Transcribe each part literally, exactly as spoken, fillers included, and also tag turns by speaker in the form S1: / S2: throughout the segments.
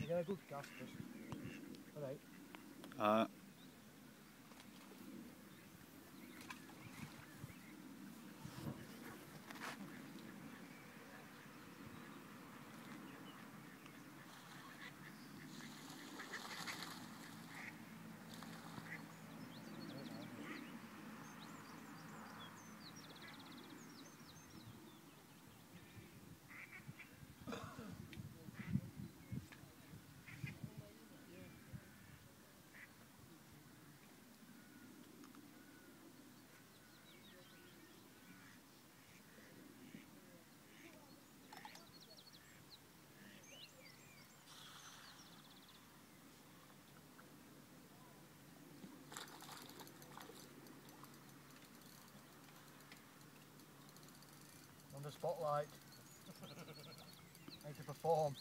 S1: get a good cast first. Alright.
S2: Uh,
S1: Under spotlight. Need to perform.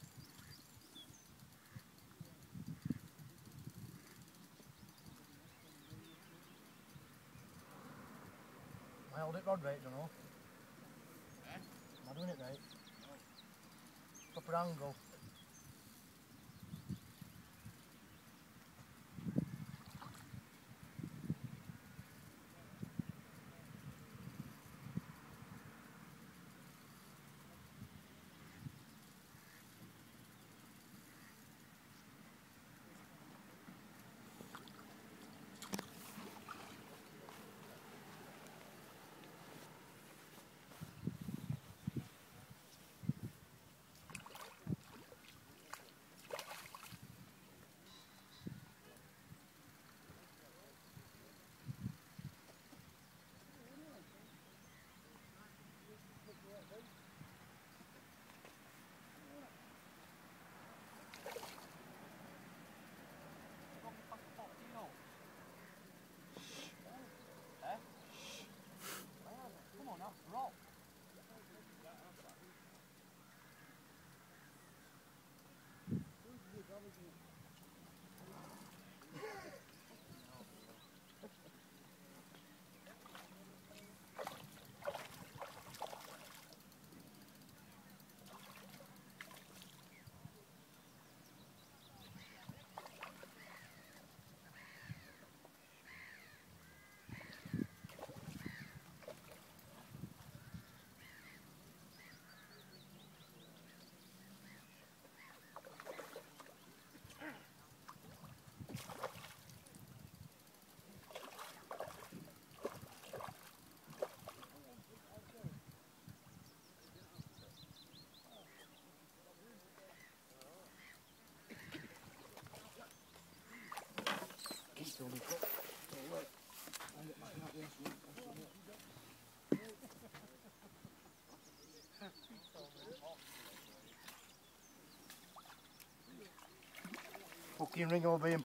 S1: I hold it rod right, don't know.
S3: Eh?
S1: Am I doing it right?
S3: No.
S1: Proper angle.
S3: Come on now, rock.
S1: Fucking ring over being